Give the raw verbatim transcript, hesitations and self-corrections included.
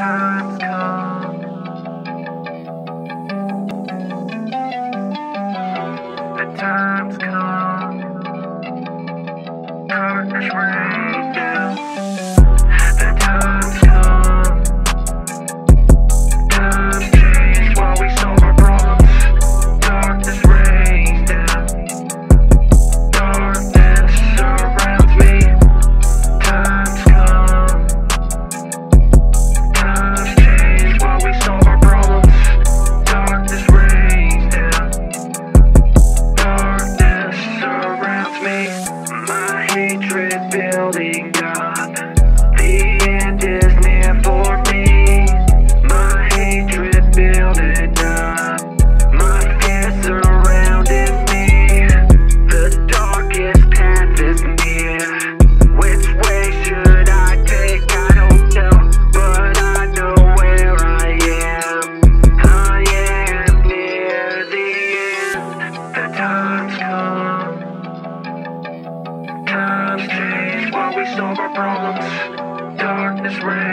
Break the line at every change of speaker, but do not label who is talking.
times come. The times come. Darkness rain down. The times come. Times change while we solve our problems. Darkness rain down. Darkness surrounds me. Times come. Times change while we solve our problems. Darkness rain down. Darkness surrounds me. My hatred building up. The end is near for me. My hatred building up. My fear surrounding me. The darkest path is near. Which way should I take? I don't know, but I know where I am. I am near the end. The times come. Times change while we solve our problems. Darkness reigns.